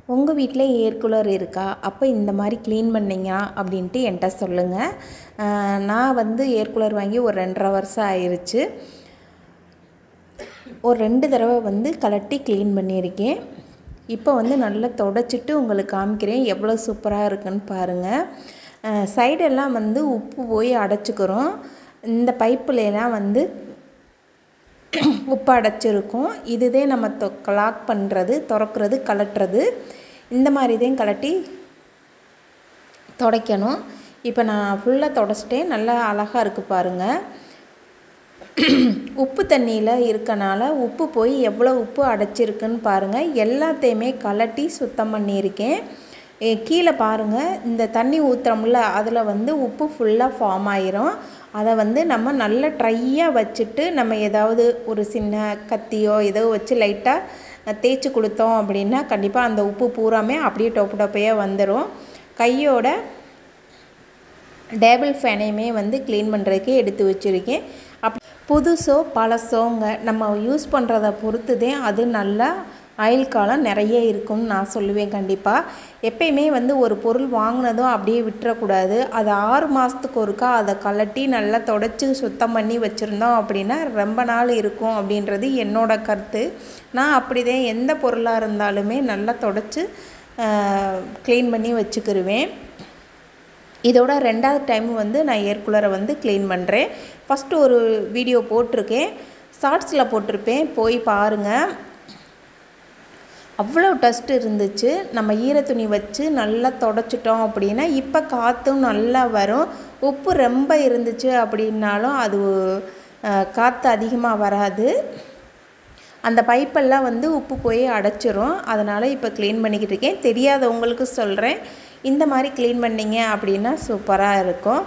உங்கள் வீட்டில் air cooler இருக்கா? அப்போ இந்த மாதிரி க்ளீன் பண்ணிங்க அப்படின்ட்டு என்கிட்ட சொல்லுங்கள். நான் வந்து ஏர் கூலர் வாங்கி ஒரு 2.5 வருஷம் ஆயிடுச்சு. ஒரு 2 தடவை வந்து கலட்டி க்ளீன் பண்ணியிருக்கேன். இப்போ வந்து நல்லா தொடச்சிட்டு உங்களுக்கு காமிக்கிறேன், எவ்வளோ சூப்பராக இருக்குன்னு பாருங்கள். சைடெல்லாம் வந்து உப்பு போய் அடைச்சிக்கிறோம். இந்த பைப்புலாம் வந்து உப்பு அடைச்சிருக்கும். இதுதே நம்ம லாக் பண்ணுறது, திறக்கிறது, கலட்டுறது. இந்த மாதிரி தான் கலட்டி துடைக்கணும். இப்போ நான் ஃபுல்லாக துடைச்சிட்டேன். நல்லா அழகாக இருக்குது பாருங்கள். உப்பு தண்ணியில் இருக்கனால உப்பு போய் எவ்வளோ உப்பு அடைச்சிருக்குன்னு பாருங்கள். எல்லாத்தையுமே கலட்டி சுத்தம் பண்ணியிருக்கேன். கீழே பாருங்கள், இந்த தண்ணி ஊற்றுறோம்ல, அதில் வந்து உப்பு ஃபுல்லாக ஃபார்ம் ஆயிரும். அதை வந்து நம்ம நல்லா ட்ரையாக வச்சுட்டு நம்ம ஏதாவது ஒரு சின்ன கத்தியோ ஏதோ வச்சு லைட்டாக தேய்ச்சி கொடுத்தோம் அப்படின்னா கண்டிப்பாக அந்த உப்பு பூராமே அப்படியே டொப்பு டொப்பையாக வந்துடும். கையோட டேபிள் ஃபேனையுமே வந்து க்ளீன் பண்ணுறதுக்கு எடுத்து வச்சுருக்கேன். புதுசோ பழசோங்க நம்ம யூஸ் பண்ணுறத பொறுத்து தான் அது நல்லா ஆயுள் காலம் நிறைய இருக்கும்னு நான் சொல்லுவேன். கண்டிப்பாக எப்பயுமே வந்து ஒரு பொருள் வாங்கினதும் அப்படியே விட்டுறக்கூடாது. அது 6 மாதத்துக்கு ஒருக்கா அதை கலட்டி நல்லா தொடச்சி சுத்தம் பண்ணி வச்சுருந்தோம் அப்படின்னா ரொம்ப நாள் இருக்கும் அப்படின்றது என்னோடய கருத்து. நான் அப்படி தான் எந்த பொருளாக இருந்தாலுமே நல்லா தொடச்சி க்ளீன் பண்ணி வச்சுக்கிருவேன். இதோட 2வது டைம் வந்து நான் ஏர் கூலரை வந்து க்ளீன் பண்ணுறேன். ஃபஸ்ட்டு ஒரு வீடியோ போட்டிருக்கேன், ஷார்ட்ஸில் போட்டிருப்பேன், போய் பாருங்கள். அவ்வளோ டஸ்ட் இருந்துச்சு. நம்ம ஈரத்துணி வச்சு நல்லா தொடச்சிட்டோம் அப்படின்னா இப்போ காற்றும் நல்லா வரும். உப்பு ரொம்ப இருந்துச்சு அப்படின்னாலும் அது காற்று அதிகமாக வராது. அந்த பைப்பெல்லாம் வந்து உப்பு போய் அடைச்சிரும். அதனால் இப்போ க்ளீன் பண்ணிக்கிட்டு இருக்கேன். தெரியாதவங்களுக்கு சொல்கிறேன், இந்த மாதிரி க்ளீன் பண்ணிங்க அப்படின்னா சூப்பராக இருக்கும்.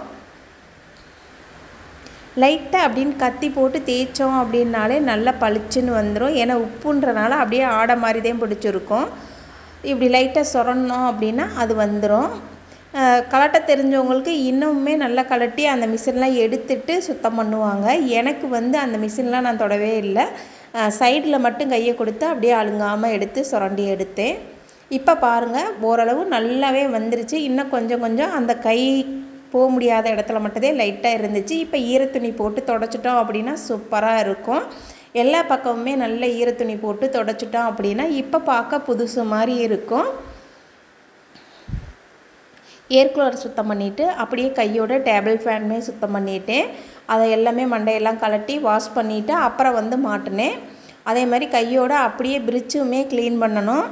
லைட்டாக அப்படின்னு கத்தி போட்டு தேய்ச்சோம் அப்படின்னாலே நல்லா பளிச்சுன்னு வந்துடும். ஏன்னா உப்புன்றனால அப்படியே ஆடை மாதிரி தான் பிடிச்சிருக்கும். இப்படி லைட்டாக சொரணும் அப்படின்னா அது வந்துடும். கலட்ட தெரிஞ்சவங்களுக்கு இன்னுமே நல்லா கலட்டி அந்த மிஷின்லாம் எடுத்துட்டு சுத்தம் பண்ணுவாங்க. எனக்கு வந்து அந்த மிஷின்லாம் நான் தொடவே இல்லை. சைடில் மட்டும் கையை கொடுத்து அப்படியே அழுங்காமல் எடுத்து சுரண்டி எடுத்தேன். இப்போ பாருங்கள், ஓரளவு நல்லாவே வந்துருச்சு. இன்னும் கொஞ்சம் கொஞ்சம் அந்த கை போக முடியாத இடத்துல மட்டும்தான் லைட்டாக இருந்துச்சு. இப்போ ஈரத்துணி போட்டு தொடச்சிட்டோம் அப்படின்னா சூப்பராக இருக்கும். எல்லா பக்கமுமே நல்ல ஈரத்துணி போட்டு தொடச்சிட்டோம் அப்படின்னா இப்போ பார்க்க புதுசு மாதிரி இருக்கும். ஏர் கூலர் சுத்தம் பண்ணிவிட்டு அப்படியே கையோட டேபிள் ஃபேனுமே சுத்தம் பண்ணிவிட்டேன். அதை எல்லாமே மண்டையெல்லாம் கலட்டி வாஷ் பண்ணிவிட்டு அப்புறம் வந்து மாட்டினேன். அதே மாதிரி கையோட அப்படியே பிரிட்ஜுமே க்ளீன் பண்ணணும்.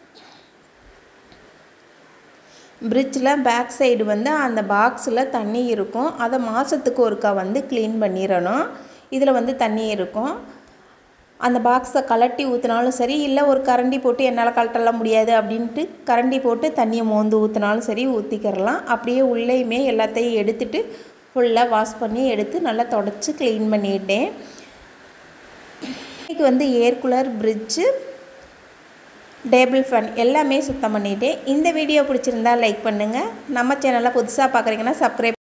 பிரிட்ஜில் பேக் சைடு வந்து அந்த பாக்ஸில் தண்ணி இருக்கும். அதை மாதத்துக்கு ஒருக்கா வந்து க்ளீன் பண்ணிடணும். இதில் வந்து தண்ணி இருக்கும். அந்த பாக்ஸை கலட்டி ஊற்றினாலும் சரி, இல்லை ஒரு கரண்டி போட்டு என்னால் கலட்டலாம் முடியாது அப்படின்ட்டு கரண்டி போட்டு தண்ணியை மோந்து ஊற்றினாலும் சரி ஊற்றிக்கிறலாம். அப்படியே உள்ளேயுமே எல்லாத்தையும் எடுத்துகிட்டு ஃபுல்லாக வாஷ் பண்ணி எடுத்து நல்லா தொடச்சி க்ளீன் பண்ணிட்டேன். இன்றைக்கி வந்து air cooler, fridge, table fan எல்லாமே சுத்தம் பண்ணிவிட்டேன். இந்த வீடியோ பிடிச்சிருந்தா லைக் பண்ணுங்கள். நம்ம சேனலை புதுசாக பார்க்குறீங்கன்னா சப்ஸ்கிரைப்